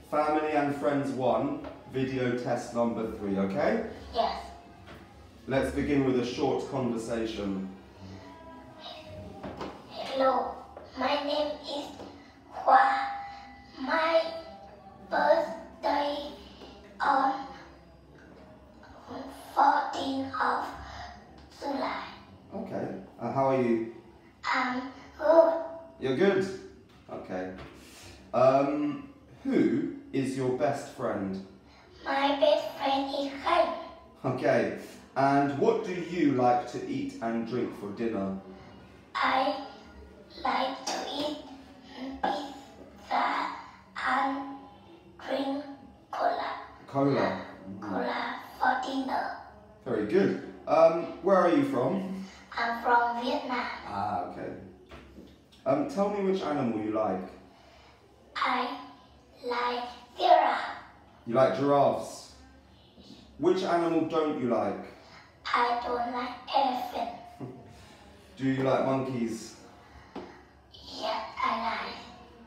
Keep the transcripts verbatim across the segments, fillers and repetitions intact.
Family and Friends one, video test number three, okay? Yes. Let's begin with a short conversation. Hello, my name is Khoa. My birthday on fourteenth of July. Okay. Uh, how are you? I'm good. You're good? Okay. Um, who is your best friend? My best friend is Khoa. Okay. And what do you like to eat and drink for dinner? I like to eat pizza and drink cola. Cola. Cola for dinner. Very good. Um, where are you from? I'm from Vietnam. Ah, okay. Um, tell me which animal you like. I like giraffe. You like giraffes. Which animal don't you like? I don't like elephant. Do you like monkeys? Yes, I like.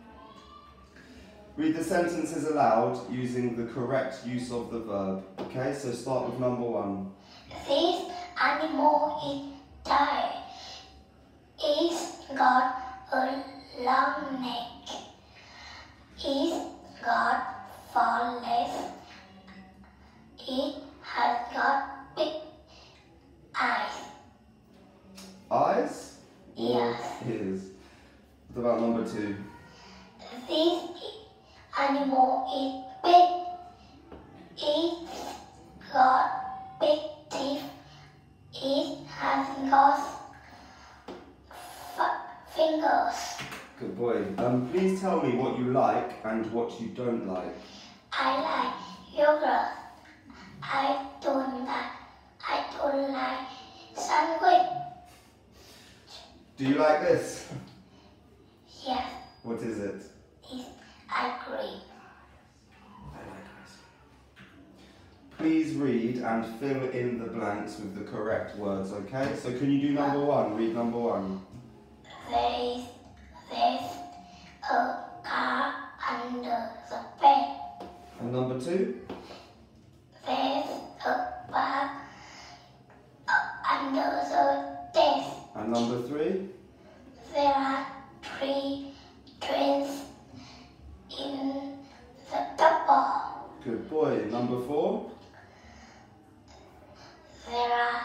Read the sentences aloud using the correct use of the verb. Okay, so start with number one. This animal is tired. It's got a long neck. It's got four legs. It has got big eyes. Eyes? Or Yes. ears? What about number two? This animal is big. It's got big teeth. It has got f- fingers. Good boy. Um, please tell me what you like and what you don't like. I like yogurt. I don't like. I don't like sandwich. Do you like this? Yes, What is it? it's ice cream. I like ice cream. Please read and fill in the blanks with the correct words, okay? So can you do number one? Read number one. There's there's a car under the bed. And number two? There's a bag uh, under the desk. And number three? There are three trains in the double. Good boy. Number four? There are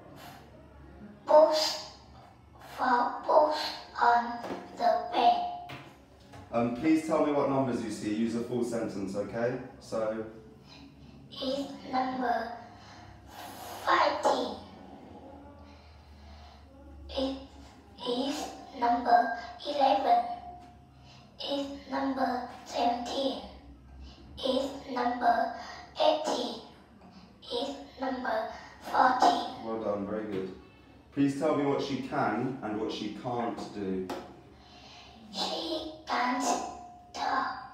books for books on the bed. Um, please tell me what numbers you see. Use a full sentence, okay? So, It's number fighting. It is number eleven. It's number seventeen. It's number eighteen. It's number fourteen. well done. Very good. Please tell me what she can and what she can't do. She can't talk.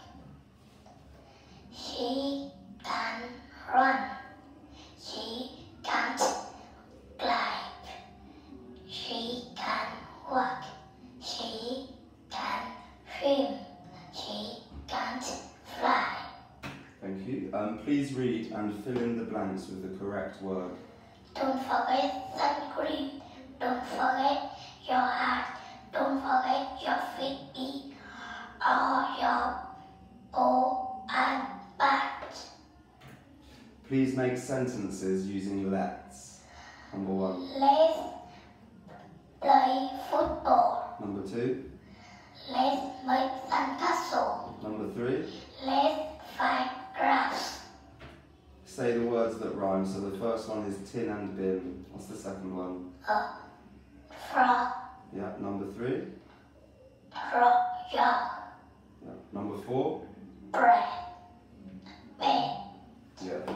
She can run. She can't climb. She can walk. She can swim. She can't fly. Thank you. Um, please read and fill in the blanks with the correct word. Don't forget sun cream. Don't forget your heart. Don't forget your feet or your O and back. Please make sentences using let's. Number one. Let's play football. Number two. Let's make sandcastle. Number three. Let's find grass. Say the words that rhyme. So the first one is tin and bin. What's the second one? A frog. Yeah. Number three. Frog yard. Yeah. Number four. Bread. Bed. Yeah.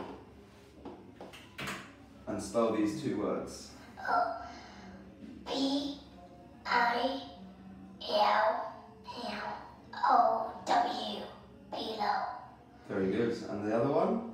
And spell these two words. A B I L L O W. Below. Very good. And the other one?